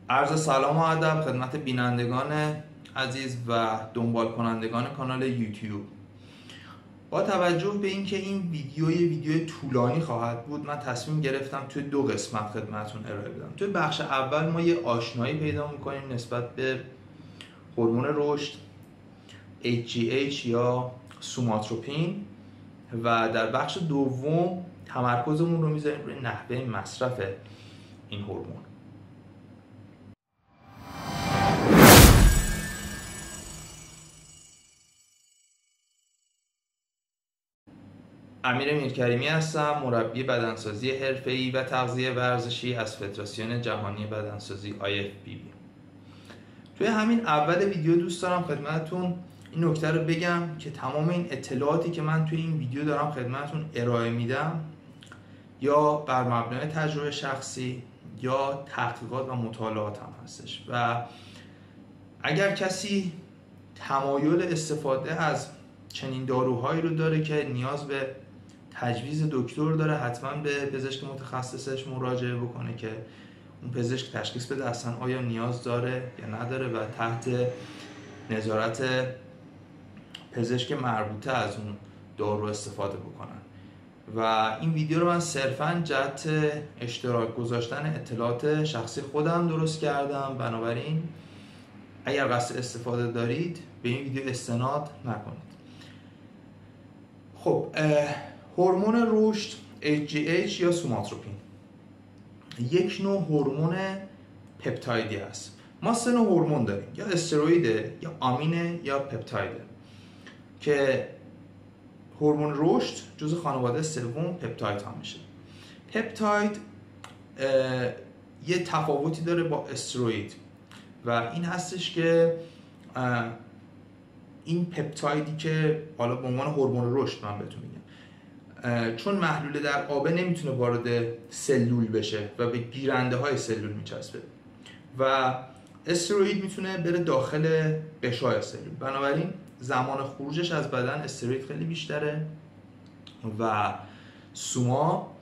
عرض سلام و ادب خدمت بینندگان عزیز و دنبال کنندگان کانال یوتیوب. با توجه به اینکه این ویدیو طولانی خواهد بود، من تصمیم گرفتم توی 2 قسمت خدمتتون ارائه بدم. توی بخش اول ما یه آشنایی پیدا می‌کنیم نسبت به هورمون رشد HGH یا سوماتروپین و در بخش دوم تمرکزمون رو میذاریم روی نحوه مصرف این هورمون. امیر میرکریمی هستم، مربی بدنسازی حرفه‌ای و تغذیه ورزشی از فدراسیون جهانی بدنسازی IFBB. توی همین اول ویدیو دوست دارم خدمتتون این نکته رو بگم که تمام این اطلاعاتی که من توی این ویدیو دارم خدمتتون ارائه میدم یا بر مبنای تجربه شخصی یا تحقیقات و مطالعات هم هستش و اگر کسی تمایل استفاده از چنین داروهایی رو داره که نیاز به تجویز دکتر داره، حتما به پزشک متخصصش مراجعه بکنه که اون پزشک تشخیص بده اصلا آیا نیاز داره یا نداره و تحت نظارت پزشک مربوطه از اون دارو استفاده بکنن. و این ویدیو رو من صرفاً جهت اشتراک گذاشتن اطلاعات شخصی خودم درست کردم، بنابراین اگر قصد استفاده دارید به این ویدیو استناد نکنید. خب، هورمون رشد HGH یا سوماتروپین یک نوع هورمون پپتایدی است. ما 3 نوع هورمون داریم، یا استروئید یا آمینه یا پپتایده، که هورمون رشد جزو خانواده سوم پپتاید ها میشه. پپتاید یه تفاوتی داره با استروئید و این هستش که این پپتایدی که حالا به عنوان هورمون رشد من بهتون میگم، چون محلول در آب نمیتونه وارد سلول بشه و به گیرنده های سلول میچسبه و استروئید میتونه بره داخل غشای سلول، بنابراین زمان خروجش از بدن استروئید خیلی بیشتره و سوما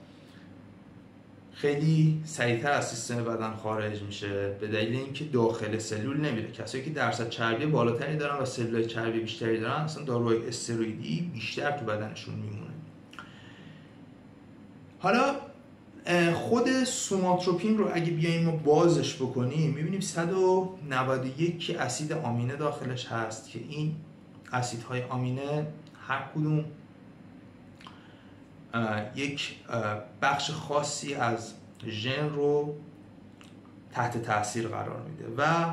خیلی سریعتر از سیستم بدن خارج میشه به دلیل اینکه داخل سلول نمیره. کسایی که درصد چربی بالاتری دارن و سلولای چربی بیشتری دارن اصلا داروهای استروئیدی بیشتر تو بدنشون میمونه. حالا خود سوماتروپین رو اگه بیایم ما بازش بکنیم میبینیم 191 اسید آمینه داخلش هست که این اسیدهای آمینه هر کدوم یک بخش خاصی از ژن رو تحت تاثیر قرار میده و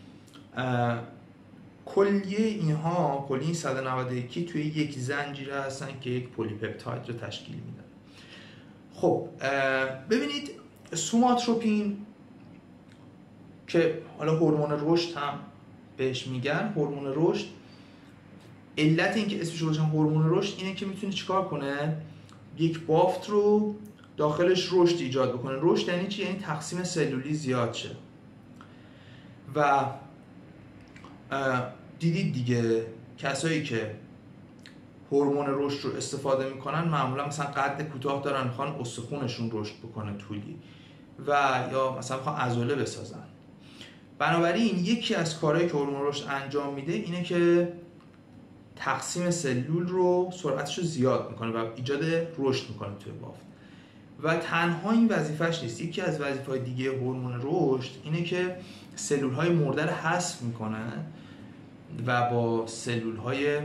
کلیه اینها، کلیه این 191 توی یک زنجیره هستن که یک پلی پپتاید رو تشکیل میدن. خب ببینید، سوماتروپین که حالا هورمون رشد هم بهش میگن، هورمون رشد، علت این که اسمش رو گذاشتن هورمون رشد اینه که میتونه چیکار کنه؟ یک بافت رو داخلش رشد ایجاد بکنه. رشد یعنی چی؟ یعنی تقسیم سلولی زیاد شه و دیدید دیگه کسایی که هورمون رشد رو استفاده میکنن معمولا مثلا قد کوتاه دارن، میخوان استخونشون رشد بکنه طولی و یا مثلا میخوان عضله بسازن. بنابراین یکی از کارهایی که هورمون رشد انجام میده اینه که تقسیم سلول رو سرعتش رو زیاد میکنه و ایجاد رشد میکنه توی بافت. و تنها این وظیفش نیست، یکی از وظیفه‌های دیگه هورمون رشد اینه که سلول‌های مرده رو حذف میکنه و با سلول‌های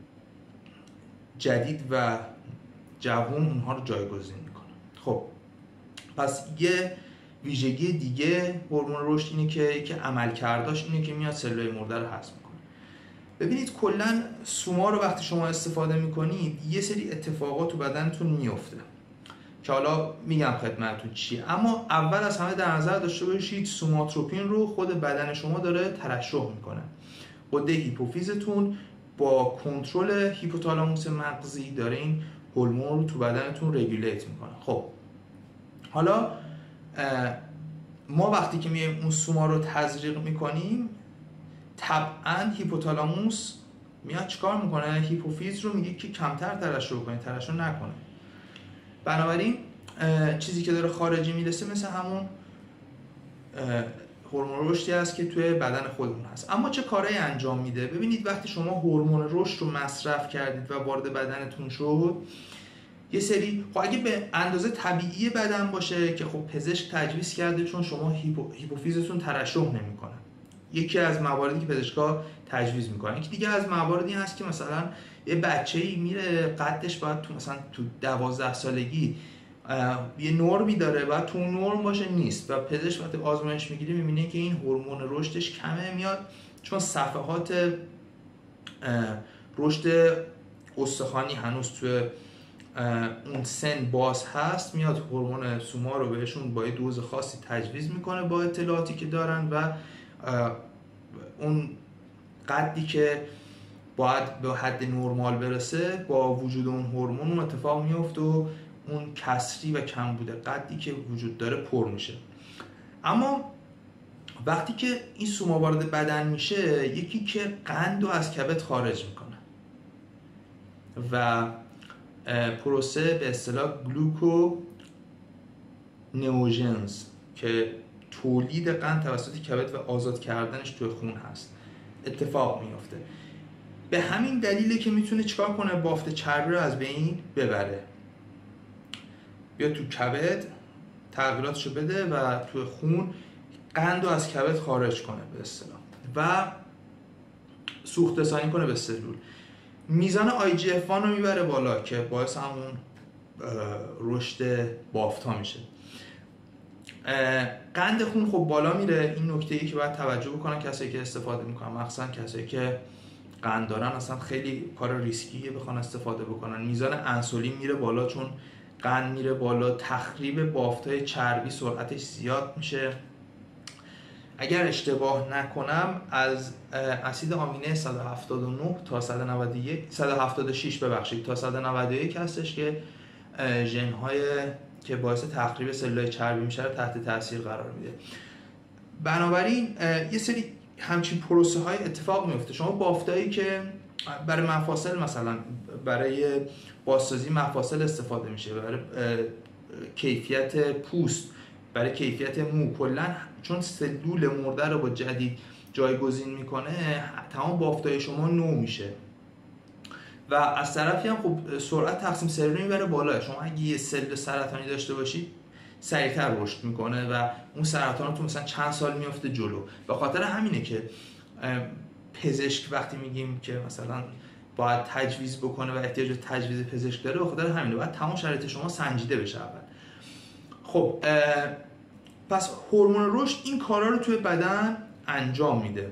جدید و جوون اونها رو جایگزین میکنه. خب پس یه ویژگی دیگه هورمون رشد اینه که عملکردش اینه که میاد سلول‌های مرده رو حذف میکنه. ببینید کلا سوما رو وقتی شما استفاده میکنید یه سری اتفاقات تو بدنتون میفته که حالا میگم خدمتتون چیه، اما اول از همه در نظر داشته باشید سوماتروپین رو خود بدن شما داره ترشح میکنه. غده هیپوفیزتون با کنترل هیپوتالاموس مغزی داره این هورمون رو تو بدنتون رگولیت میکنه. خب حالا ما وقتی که میایم اون سوما رو تزریق میکنیم طبعا هیپوتالاموس میاد چیکار میکنه؟ هیپوفیز رو میگه که کمتر ترشح کنه، ترشح نکنه. بنابراین چیزی که داره خارجی میرسه مثل همون هورمون رشدی است که توی بدن خودمون هست. اما چه کارهایی انجام میده؟ ببینید وقتی شما هورمون رشد رو مصرف کردید و وارد بدنتون شد، یه سری خب اگه به اندازه طبیعی بدن باشه که خب پزشک تجویز کرده، چون شما هیپوفیزتون ترشح نمیکنه، یکی از مواردی که پزشکا تجویز میکنن. یکی دیگه از مواردی هست که مثلا یه بچه‌ای میره قدش باید تو مثلا تو 12 سالگی یه نرمی داره، باید تو نرم باشه، نیست، و پزشک وقتی آزمایش میگیره میبینه که این هورمون رشدش کمه، میاد چون صفحات رشد استخوانی هنوز تو اون سن باز هست، میاد هورمون سوما رو بهشون با یه دوز خاصی تجویز میکنه با اطلاعاتی که دارن و اون قدی که باید به حد نرمال برسه با وجود اون هورمون اون اتفاق میفته و اون کسری و کم بوده قدی که وجود داره پر میشه. اما وقتی که این سوما وارد بدن میشه، یکی که قند رو از کبد خارج میکنه و پروسه به اصطلاح گلوکو نئوژنز که تولید قند توسط کبد و آزاد کردنش توی خون هست اتفاق میفته. به همین دلیله که میتونه چیکار کنه؟ بافت چربی رو از بین ببره، بیا تو کبد تغییراتشو بده و توی خون قند رو از کبد خارج کنه به اصطلاح و سوخت رسانی کنه به سلول. میزان IGF-1 رو میبره بالا که باعث همون رشد بافت ها میشه. قند خون خب بالا میره. این نکته ای که باید توجه بکنن کسایی که استفاده میکنن، مخصوصا کسایی که قند دارن، اصلا خیلی کار ریسکیه بخوان استفاده بکنن. میزان انسولین میره بالا، چون قند میره بالا، تخریب بافت‌های چربی سرعتش زیاد میشه. اگر اشتباه نکنم از اسید آمینه 179 تا 176 تا 191 هستش که ژن‌های که باعث تخریب سلولای چربی میشه رو تحت تاثیر قرار میده. بنابراین یه سری همچین پروسه های اتفاق میفته. شما بافتایی که برای مفاصل، مثلا برای بازسازی مفاصل استفاده میشه، برای کیفیت پوست، برای کیفیت مو، کلا چون سلول مرده رو با جدید جایگزین میکنه، تمام بافتای شما نو میشه و از طرفی هم خب سرعت تقسیم سلولی میبره بالا. شما اگه یه سل سرطانی داشته باشید سریعتر رشد میکنه و اون سرطان تو مثلا چند سال میفته جلو. به خاطر همینه که پزشک وقتی میگیم که مثلا باید تجویز بکنه و احتیاج به تجویز پزشک داره، به خاطر همینه باید تمام شرایط شما سنجیده بشه اول. خب پس هورمون رشد این کارا رو توی بدن انجام میده.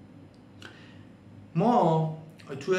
ما توی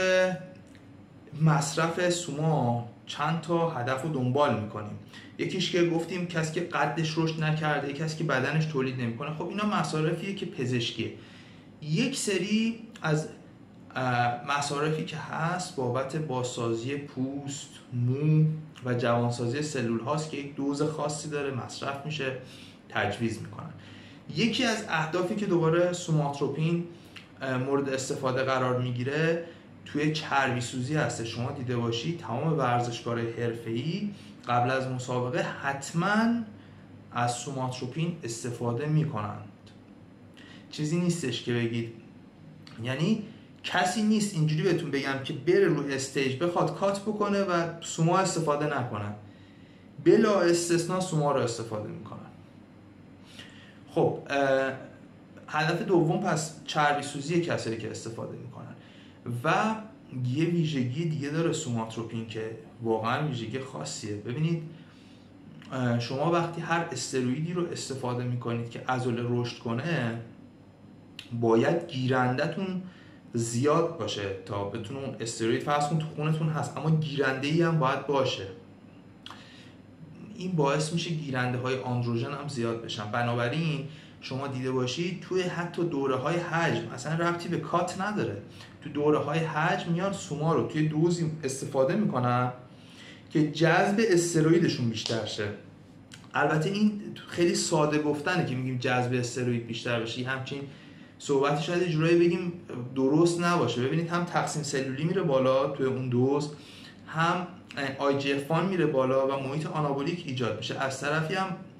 مصرف سوما چند تا هدف رو دنبال میکنیم. یکیش که گفتیم کسی که قدش رشد نکرده، کسی که بدنش تولید نمیکنه. خب اینا مصارفیه که پزشکیه. یک سری از مصارفی که هست بابت بازسازی پوست، مو و جوانسازی سلول هاست که یک دوز خاصی داره، مصرف میشه، تجویز میکنن. یکی از اهدافی که دوباره سوماتروپین مورد استفاده قرار میگیره توی چربی سوزی هست. شما دیده باشید تمام ورزشکارای حرفه‌ای قبل از مسابقه حتما از سوماتروپین استفاده میکنند. چیزی نیستش که بگید، یعنی کسی نیست اینجوری بهتون بگم که بره رو استیج بخواد کات بکنه و سوما استفاده نکنه. بلا استثناء سوما رو استفاده میکنن. خب هدف دوم پس چربی سوزی کسایی که استفاده میکنن. و یه ویژگی دیگه داره سوماتروپین که واقعا ویژگی خاصیه. ببینید شما وقتی هر استروئیدی رو استفاده میکنید که عضله رشد کنه، باید گیرندتون زیاد باشه تا بتونه اون استروئید فرض کن تو خونتون هست، اما گیرنده ای هم باید باشه. این باعث میشه گیرنده های آندروژن هم زیاد بشن. بنابراین شما دیده باشید توی حتی دوره های حجم، اصلا ربطی به کات نداره، تو دوره های حجم میان سوما رو توی دوزی استفاده میکنن که جذب استروئیدشون بیشتر شه. البته این خیلی ساده گفتنه که میگیم جذب استروئید بیشتر بشه، همچین صحبتی شاید یه جورایی بگیم درست نباشه. ببینید هم تقسیم سلولی میره بالا توی اون دوز، هم IGF-1 میره بالا و محیط آنابولیک ایجاد میشه. از طرفی هم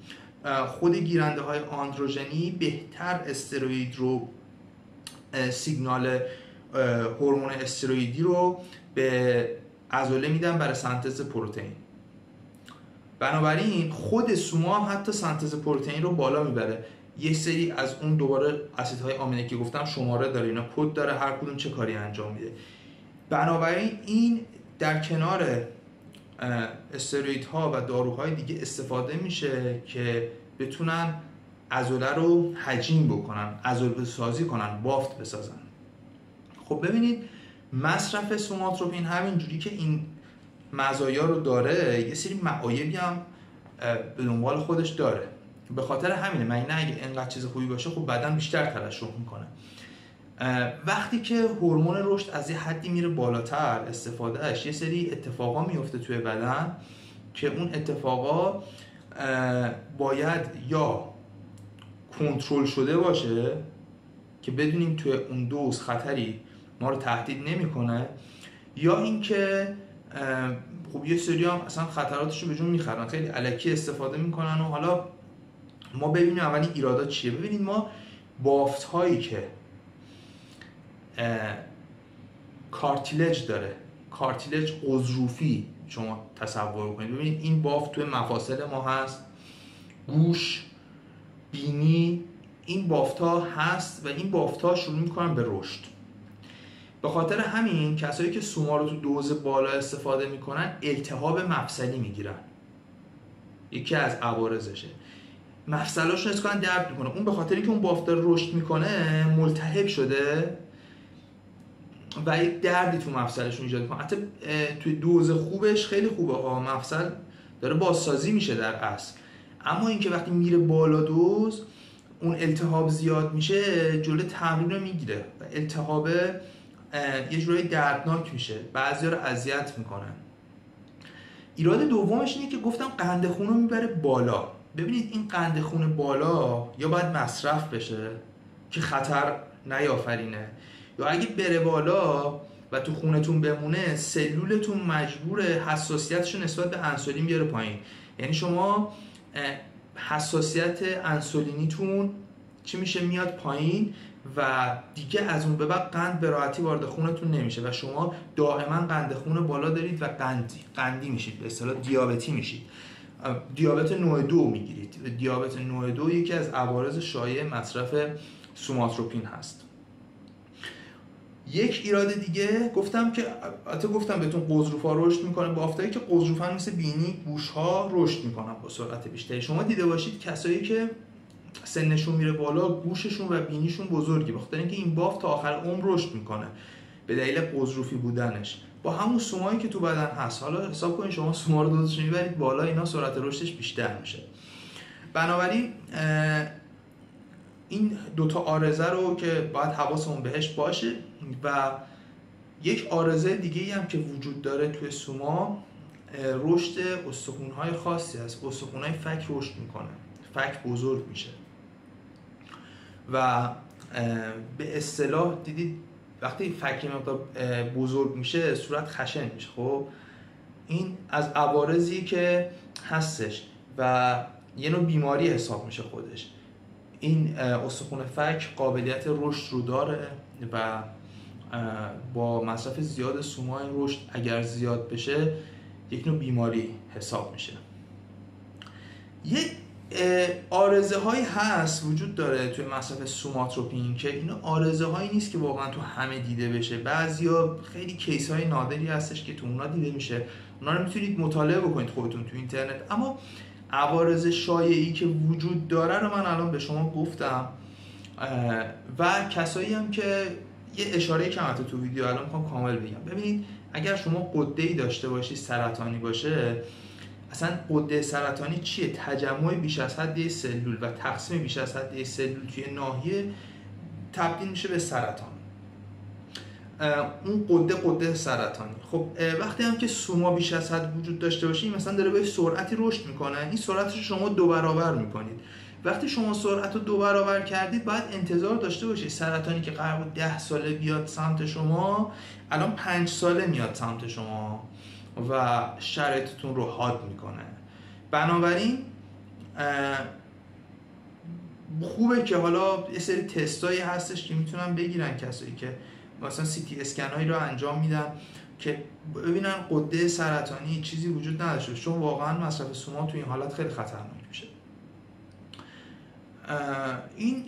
خود گیرنده های آندروژنی بهتر استروئید رو سیگنال هورمون استروئیدی رو به عضله میدن برای سنتز پروتئین. بنابراین خود سوما هم حتی سنتز پروتئین رو بالا میبره. یه سری از اون دوباره اسیدهای آمینه که گفتم شماره داره، اینا کد داره، هر کدوم چه کاری انجام میده. بنابراین این در کنار استروئیدها و داروهای دیگه استفاده میشه که بتونن عضله رو حجیم بکنن، عضله سازی کنن، بافت بسازن. خب ببینید مصرف سوماتروپین همینجوری که این مزایا رو داره، یه سری معایبی هم به دنبال خودش داره. به خاطر همینه من نه اگه اینقدر چیز خوبی باشه خب بدن بیشتر ترشح میکنه. وقتی که هورمون رشد از یه حدی میره بالاتر، استفادهش یه سری اتفاقا میفته توی بدن که اون اتفاقا باید یا کنترل شده باشه که بدونیم توی اون دوز خطری ما رو تهدید نمیکنه، یا اینکه خب یه سری هم اصلا خطراتش رو به جون میخرن، خیلی الکی استفاده میکنن. و حالا ما ببینیم اولی ایرادات چیه. ببینید ما بافت هایی که کارتیلج داره، کارتیلج عضروفی شما تصور کنید. ببینید این بافت توی مفاصل ما هست، گوش، بینی، این بافت ها هست و این بافت ها شروع میکنن به رشد. به خاطر همین کسایی که سوما رو تو دوز بالا استفاده میکنن التهاب مفصلی میگیرن، یکی از عوارضشه. مفصلاشون اسکان درد میکنه، اون به خاطر اینکه اون بافت رشد میکنه ملتهب شده و یک دردی تو مفصلشون ایجاد میکنه. حتی توی دوز خوبش خیلی خوبه ها، مفصل داره بازسازی میشه در اصل. اما اینکه وقتی میره بالا دوز اون التهاب زیاد میشه، جلوی تمرین رو میگیره و التهاب یه جورایی دردناک میشه، بعضیا رو اذیت میکنن. ایراد دومش اینه که گفتم قند خون رو میبره بالا. ببینید این قند خون بالا یا باید مصرف بشه که خطر نیافرینه، یا اگه بره بالا و تو خونتون بمونه سلولتون مجبور حساسیتش رو نسبت به انسولین بیاره پایین. یعنی شما حساسیت انسولینیتون چی میشه؟ میاد پایین و دیگه از اون به بعد قند به راحتی وارد خونتون نمیشه و شما دائما قند خون بالا دارید و قندی میشید، به اصطلاح دیابتی میشید. دیابت نوع 2 میگیرید. دیابت نوع 2 یکی از عوارض شایع مصرف سوماتروپین هست. یک ایراد دیگه گفتم که البته گفتم بهتون قضروفا رشد میکنه، بافتایی که قضروفن مثل بینی، گوشها رشد میکنن با سرعت بیشتری. شما دیده باشید کسایی که سنشون میره بالا گوششون و بینیشون بزرگه، بخاطر اینکه این بافت تا آخر عمر رشد میکنه به دلیل قضروفی بودنش با همون سومایی که تو بدن هست. حالا حساب کنید شما سوما رو دوزش میبرید بالا، اینا سرعت رشدش بیشتر میشه. بنابراین این دوتا عارضه رو که باید حواسمون بهش باشه. و یک عارضه دیگه‌ای هم که وجود داره توی سوما، رشد استخوان‌های خاصی هست. استخوان‌های فک رشد میکنه، فک بزرگ میشه و به اصطلاح دیدید وقتی فک مقدار بزرگ میشه صورت خشن میشه. خب این از عوارضی که هستش و یه نوع بیماری حساب میشه خودش. این استخوان فک قابلیت رشد رو داره و با مصرف زیاد سوما این رشد اگر زیاد بشه یک نوع بیماری حساب میشه. یه عارضه هایی هست وجود داره توی مصرف سوماتروپین که اینا عارضه هایی نیست که واقعا تو همه دیده بشه. بعضیا خیلی کیس های نادری هستش که تو اونا دیده میشه، اونا رو میتونید مطالعه بکنید خودتون تو اینترنت. اما عوارض شایعی که وجود داره رو من الان به شما گفتم و کسایی هم که یه اشاره کم تو ویدیو الان میخوام کامل بگم. ببینید اگر شما غده‌ای داشته باشی سرطانی باشه، اصلا غده سرطانی چیه؟ تجمع بیش از حد سلول و تقسیم بیش از حد سلول توی ناحیه تبدیل میشه به سرطان. اون غده سرطانی. خب وقتی هم که سوما بیش از حد وجود داشته باشی، مثلا داره به سرعتی رشد میکنه، این سرعتش رو شما 2 برابر میکنید. وقتی شما سرعت رو 2 برابر کردید باید انتظار داشته باشید سرطانی که قرار بود 10 ساله بیاد سمت شما الان 5 ساله میاد سمت شما و شرایطتون رو حاد میکنه. بنابراین خوبه که حالا یه سری تستایی هستش که میتونن بگیرن کسایی که مثلا CT اسکنایی رو انجام میدن که ببینن غده سرطانی چیزی وجود نداشته، چون واقعا مصرف سوما تو این حالت خیلی خطرناک میشه. این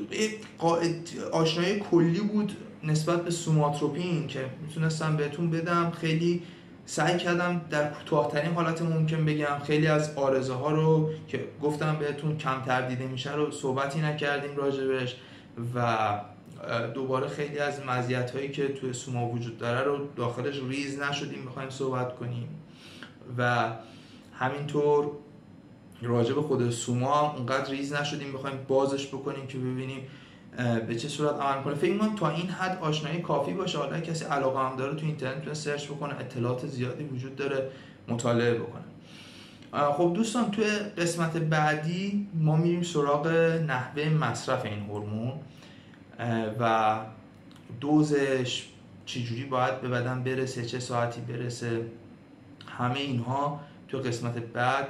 آشنایی کلی بود نسبت به سوماتروپین که میتونستم بهتون بدم. خیلی سعی کردم در کوتاه‌ترین حالت ممکن بگم. خیلی از عارضه ها رو که گفتم بهتون کمتر دیده میشه رو صحبتی نکردیم راجبش، و دوباره خیلی از مزیت‌هایی که توی سوما وجود داره رو داخلش ریز نشدیم بخوایم صحبت کنیم، و همینطور راجع به خود سوما اونقدر ریز نشدیم بخوایم بازش بکنیم که ببینیم به چه صورت عمل کنه. فکر می‌کنم تا این حد آشنایی کافی باشه. حالا کسی علاقه هم داره تو اینترنت میتونه سرچ بکنه، اطلاعات زیادی وجود داره، مطالعه بکنه. خب دوستان، توی قسمت بعدی ما میریم سراغ نحوه مصرف این هورمون و دوزش چجوری باید به بدن برسه، چه ساعتی برسه. همه اینها تو قسمت بعد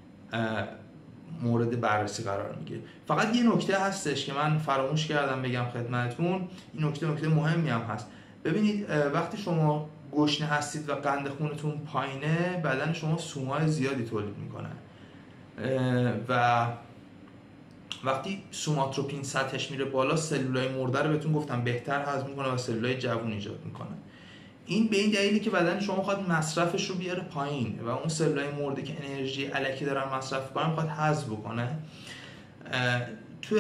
مورد بررسی قرار میگیره. فقط یه نکته هستش که من فراموش کردم بگم خدمتتون. این نکته مهمی هم هست. ببینید وقتی شما گشنه هستید و قند خونتون پایینه، بدن شما سومای زیادی تولید میکنه و وقتی سوماتروپین سطحش میره بالا، سلولای مرده رو بهتون گفتم بهتر هضم میکنه و سلولای جوون ایجاد میکنه. این به این دلیلی که بدن شما میخواد مصرفش رو بیاره پایین و اون سلولای مرده که انرژی الکی دارن مصرف میکنن میخواد حذف بکنه. توی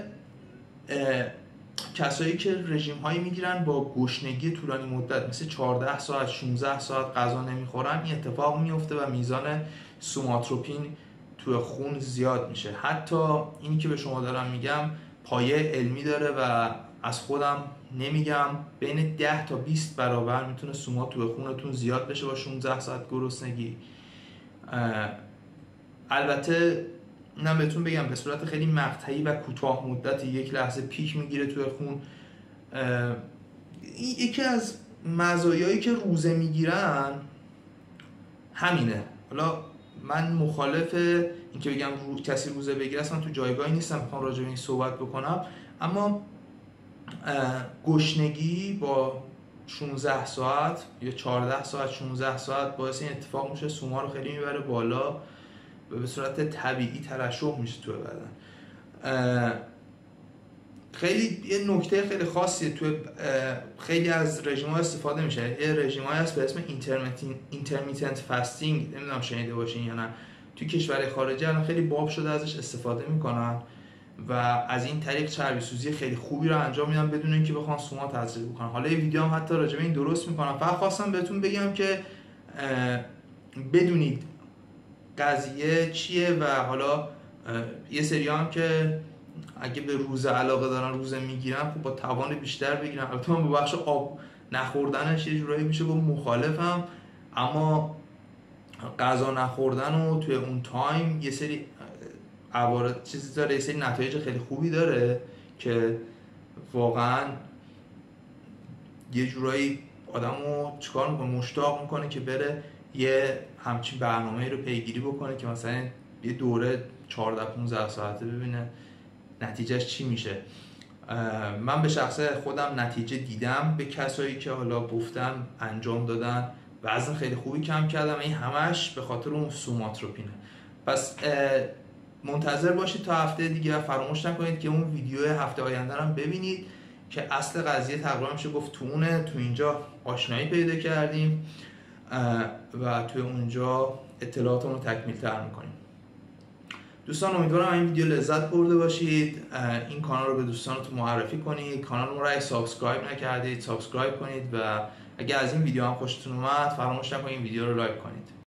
کسایی که رژیم هایی میگیرن با گشنگی طولانی مدت مثل 14 ساعت 16 ساعت غذا نمیخورن، این اتفاق میفته و میزان سوماتروپین توی خون زیاد میشه. حتی اینی که به شما دارم میگم پایه علمی داره و از خودم نمیگم، بین 10 تا 20 برابر میتونه سوما توی خونتون زیاد بشه با 16 ساعت گرسنگی. البته اینم بهتون بگم به صورت خیلی مقطعی و کوتاه مدتی یک لحظه پیک میگیره توی خون. این یکی از مزایایی که روزه میگیرن همینه. حالا من مخالف این که بگم کسی روزه بگیره، اصلا تو جایگاهی نیستم بخوام راجع به این صحبت بکنم، اما گشنگی با 16 ساعت یا 14 ساعت 16 ساعت باعث این اتفاق میشه سوما رو خیلی میبره بالا و به صورت طبیعی ترشح میشه تو بدن. خیلی یه نکته خیلی خاصیه تو خیلی از رژیم‌ها استفاده میشه. یه رژیم‌هایی هست به اسم intermittent fasting، نمیدونم شنیده باشین یا نه. تو کشورهای خارجی الان خیلی باب شده ازش استفاده میکنن و از این طریق چربی سوزی خیلی خوبی رو انجام میدن بدون اینکه بخوان سوما تزریق بکنن. حالا یه ویدیو هم حتی راجع به این درست میکنم. فقط خواستم بهتون بگم که بدونید قضیه چیه و حالا یه سری هم که اگه به روزه علاقه دارن روزه میگیرن، خب با توان بیشتر بگیرن. البته من به بخش آب نخوردنش یه جورایی میشه گفت مخالفم، اما غذا نخوردن و توی اون تایم یه سری عوارض چیزی داره، یه سری نتایج خیلی خوبی داره که واقعا یه جورایی آدمو چیکار میکنه، مشتاق میکنه که بره یه همچین برنامه‌ای رو پیگیری بکنه که مثلا یه دوره 14-15 ساعته ببینه نتیجهش چی میشه. من به شخص خودم نتیجه دیدم به کسایی که حالا گفتن انجام دادن، وزن خیلی خوبی کم کردم. این همش به خاطر اون سوماتروپینه. پس منتظر باشید تا هفته دیگه و فراموش نکنید که اون ویدیو هفته آینده رو ببینید که اصل قضیه تقریبا میشه گفت تو اینجا آشنایی پیدا کردیم و توی اونجا اطلاعاتمون رو تکمیل تر میکنیم. دوستان امیدوارم این ویدیو لذت برده باشید. این کانال رو به دوستانتون معرفی کنید. کانال رو اگه سابسکرایب نکردید سابسکرایب کنید و اگه از این ویدیو هم خوشتون اومد فراموش نکنید این ویدیو رو لایک کنید.